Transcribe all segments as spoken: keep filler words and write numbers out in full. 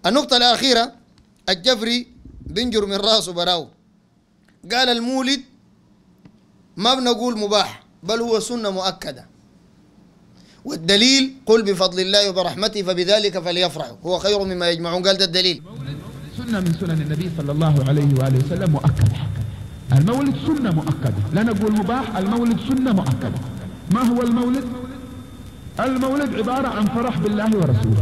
النقطة الأخيرة الجفري بنجر من راسه براو، قال المولد ما بنقول مباح بل هو سنة مؤكدة، والدليل قل بفضل الله وبرحمته فبذلك فليفرحوا هو خير مما يجمعون. قال ده الدليل. سنة من سنن النبي صلى الله عليه وآله وسلم مؤكدة. المولد سنة مؤكدة، لا نقول مباح، المولد سنة مؤكدة. ما هو المولد؟ المولد عبارة عن فرح بالله ورسوله.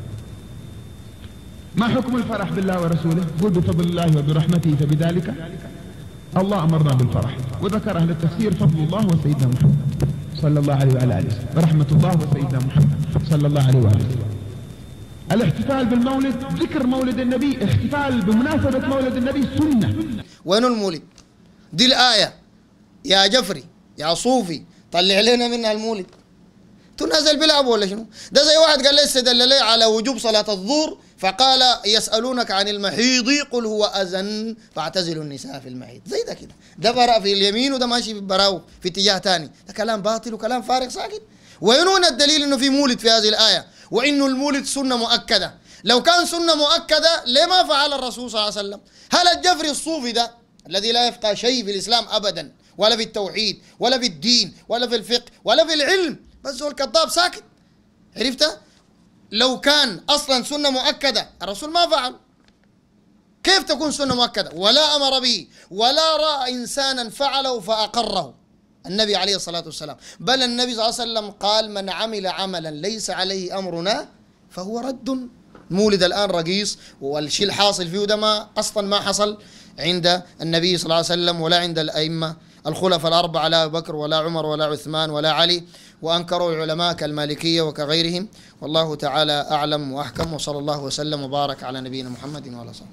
ما حكم الفرح بالله ورسوله؟ قل بفضل الله وبرحمته فبذلك. الله أمرنا بالفرح، وذكر أهل التفسير فضل الله وسيدنا محمد صلى الله عليه وعلى آله وسلم، ورحمة الله وسيدنا محمد صلى الله عليه وآله وسلم. الاحتفال بالمولد، ذكر مولد النبي، احتفال بمناسبة مولد النبي سنة. وين المولد؟ دي الآية يا جفري يا صوفي طلع لنا منها المولد. تنزل بلعب ولا شنو؟ ده زي واحد قال لي استدل لي على وجوب صلاة الظهر فقال يسألونك عن المحيض قل هو أذن فاعتزلوا النساء في المحيض. زي ده كده، ده برا في اليمين وده ماشي براو في اتجاه ثاني، ده كلام باطل وكلام فارغ ساكت. وين الدليل انه في مولد في هذه الآية؟ وانه المولد سنة مؤكدة. لو كان سنة مؤكدة ليه ما فعل الرسول صلى الله عليه وسلم؟ هل الجفري الصوفي ده الذي لا يفقه شيء في الإسلام أبدا ولا في التوحيد ولا في الدين ولا في الفقه ولا في العلم، بس هو الكذاب ساكت، عرفت؟ لو كان أصلا سنة مؤكدة الرسول ما فعل، كيف تكون سنة مؤكدة؟ ولا أمر به ولا رأى إنسانا فعله فأقره النبي عليه الصلاة والسلام، بل النبي صلى الله عليه وسلم قال من عمل عملا ليس عليه أمرنا فهو رد. مولد الآن رقيص، والشيء الحاصل فيه ده ما أصلا ما حصل عند النبي صلى الله عليه وسلم ولا عند الأئمة الخلفاء الأربعة، لا أبو بكر ولا عمر ولا عثمان ولا علي، وأنكروا العلماء كالمالكية وكغيرهم. والله تعالى أعلم وأحكم، وصلى الله وسلم وبارك على نبينا محمد وعلى صحبه.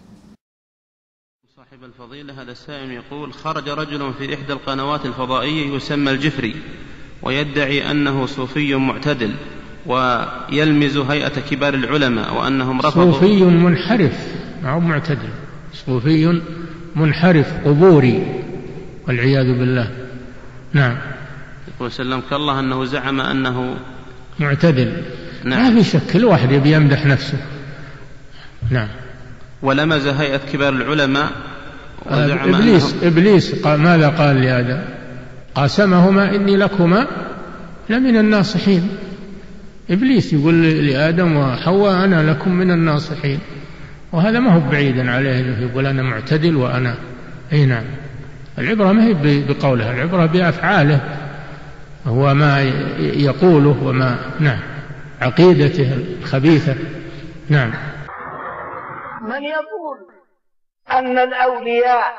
صاحب الفضيلة هذا السائل يقول: خرج رجل في إحدى القنوات الفضائية يسمى الجفري ويدعي أنه صوفي معتدل ويلمز هيئة كبار العلماء وأنهم رفضوا. صوفي منحرف، ما هو معتدل، صوفي منحرف قبوري والعياذ بالله. نعم. يقول سلمك الله أنه زعم أنه معتدل. نعم. ما في شك، كل واحد يبي يمدح نفسه. نعم. ولمز هيئة كبار العلماء وزعم إبليس أنه إبليس قال ماذا قال لآدم؟ قاسمهما إني لكما لمن الناصحين. إبليس يقول لآدم وحواء أنا لكم من الناصحين، وهذا ما هو بعيدا عليه أنه يقول أنا معتدل وأنا. أي نعم. العبرة ما هي بقوله، العبرة بأفعاله، هو ما يقوله وما نعم عقيدته الخبيثة. نعم. من يقول أن الأولياء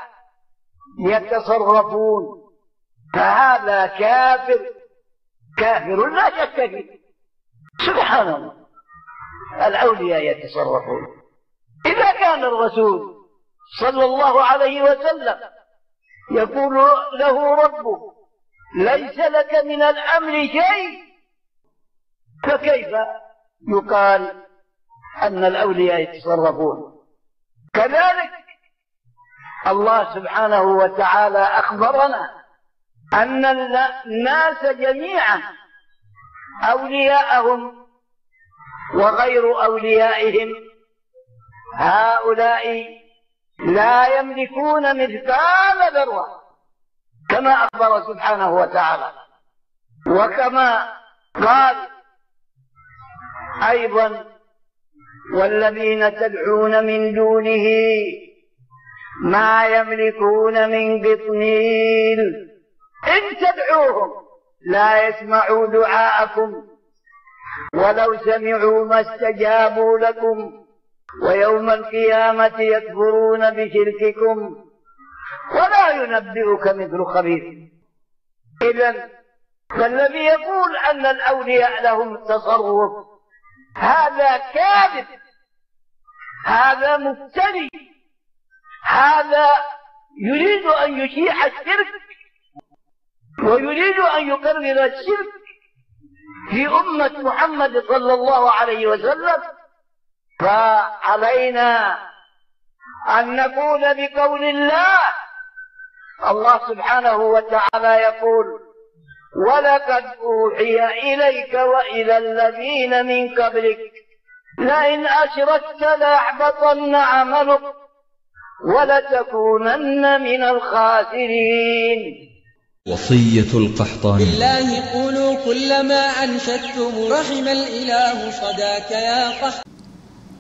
يتصرفون فهذا كافر كافر لا شك فيه. سبحان الله، الأولياء يتصرفون. إذا كان الرسول صلى الله عليه وسلم يقول له ربه ليس لك من الأمر شيء، فكيف يقال أن الأولياء يتصرفون؟ كذلك الله سبحانه وتعالى أخبرنا أن الناس جميعا أولياءهم وغير أوليائهم هؤلاء لا يملكون مثقال ذرة، كما أخبر سبحانه وتعالى. وكما قال أيضا والذين تدعون من دونه ما يملكون من قطمير إن تدعوهم لا يسمعوا دعاءكم ولو سمعوا ما استجابوا لكم ويوم القيامة يكفرون بشرككم ولا ينبئك مثل خبير. إذن فالذي يقول أن الأولياء لهم تصرف هذا كاذب، هذا مفتري، هذا يريد أن يشيع الشرك ويريد أن يقرر الشرك في أمة محمد صلى الله عليه وسلم. فعلينا أن نقول بقول الله. الله سبحانه وتعالى يقول ولقد أوحي إليك وإلى الذين من قبلك لئن أشركت ليحبطن عملك ولتكونن من الخاسرين. وصية القحطاني: بالله قولوا كل ما أنشدتم رحم الإله صداك يا قحطاني.